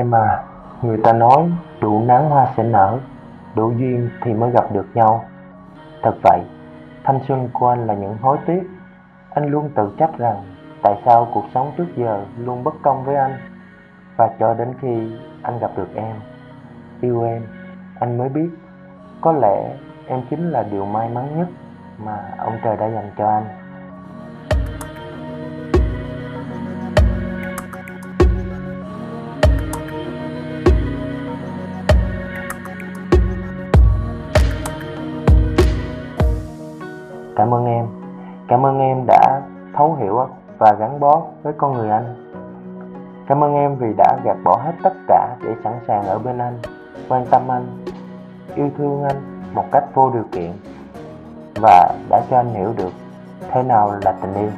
em à, người ta nói đủ nắng hoa sẽ nở, đủ duyên thì mới gặp được nhau. Thật vậy, thanh xuân của anh là những hối tiếc. Anh luôn tự trách rằng tại sao cuộc sống trước giờ luôn bất công với anh. Và cho đến khi anh gặp được em, yêu em, anh mới biết có lẽ em chính là điều may mắn nhất mà ông trời đã dành cho anh. Cảm ơn em đã thấu hiểu và gắn bó với con người anh. Cảm ơn em vì đã gạt bỏ hết tất cả để sẵn sàng ở bên anh, quan tâm anh, yêu thương anh một cách vô điều kiện, và đã cho anh hiểu được thế nào là tình yêu.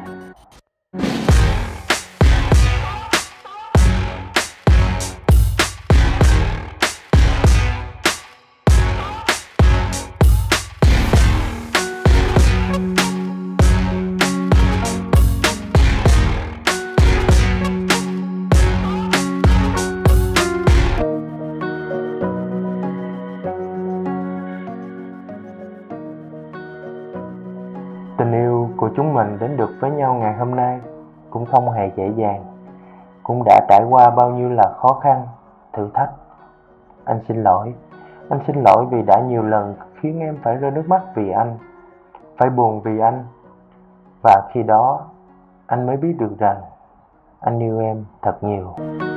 Tình yêu của chúng mình đến được với nhau ngày hôm nay cũng không hề dễ dàng, cũng đã trải qua bao nhiêu là khó khăn, thử thách. Anh xin lỗi vì đã nhiều lần khiến em phải rơi nước mắt vì anh, phải buồn vì anh. Và khi đó, anh mới biết được rằng anh yêu em thật nhiều.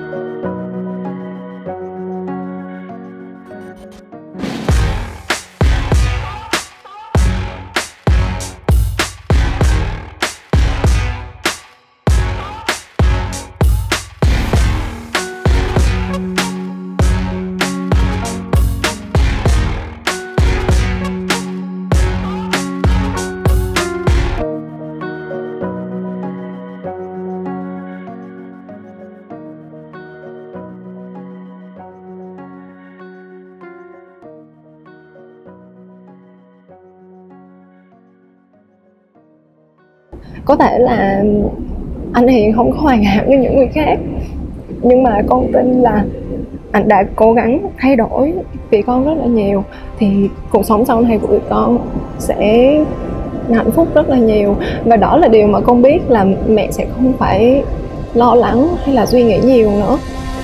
Có thể là anh Hiền không có hoàn hảo như những người khác, nhưng mà con tin là anh đã cố gắng thay đổi vì con rất là nhiều, thì cuộc sống sau này của con sẽ hạnh phúc rất là nhiều. Và đó là điều mà con biết là mẹ sẽ không phải lo lắng hay là suy nghĩ nhiều nữa.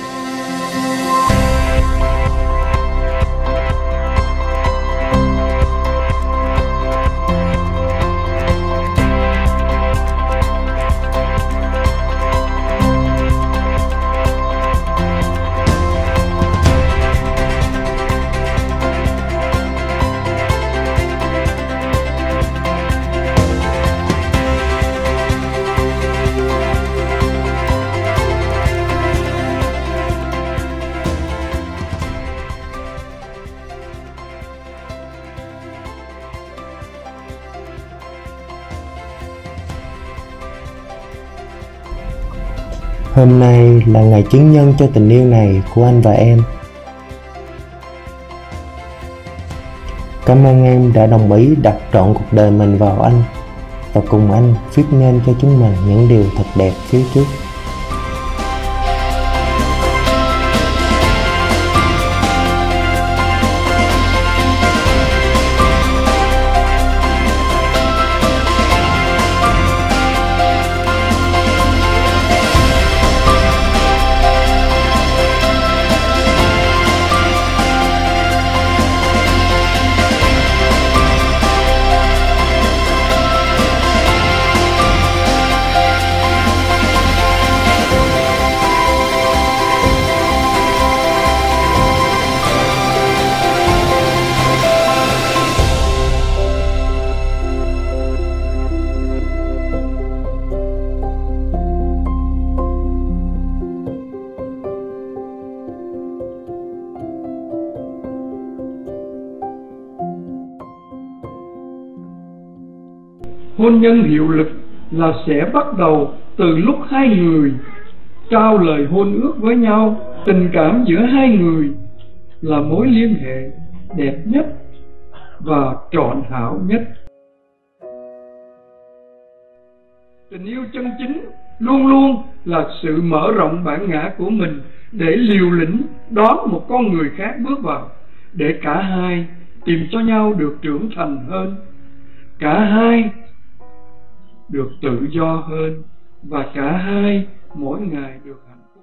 Hôm nay là ngày chứng nhân cho tình yêu này của anh và em. Cảm ơn em đã đồng ý đặt trọn cuộc đời mình vào anh và cùng anh viết nên cho chúng mình những điều thật đẹp phía trước. Hôn nhân hiệu lực là sẽ bắt đầu từ lúc hai người trao lời hôn ước với nhau. Tình cảm giữa hai người là mối liên hệ đẹp nhất và trọn hảo nhất. Tình yêu chân chính luôn luôn là sự mở rộng bản ngã của mình để liều lĩnh đón một con người khác bước vào, để cả hai tìm cho nhau được trưởng thành hơn, cả hai được tự do hơn, và cả hai mỗi ngày được hạnh phúc.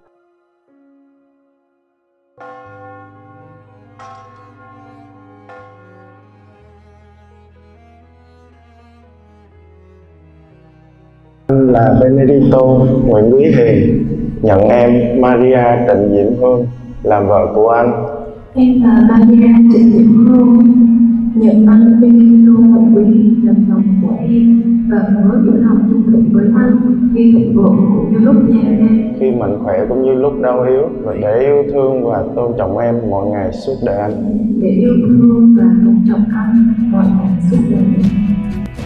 Anh là Benedito Nguyễn Quý Hiền, nhận em Maria Trịnh Diễm Hương làm vợ của anh. Em là Maria Trịnh Diễm Hương, nhận anh Benedito Nguyễn Quý Hiền làm chồng của em và hứa giữ lòng trung thủy với anh khi thịnh vượng cũng như lúc già em. Khi mạnh khỏe cũng như lúc đau yếu, và để yêu thương và tôn trọng em mọi ngày suốt đời anh. Để yêu thương và tôn trọng anh mọi ngày suốt đời em.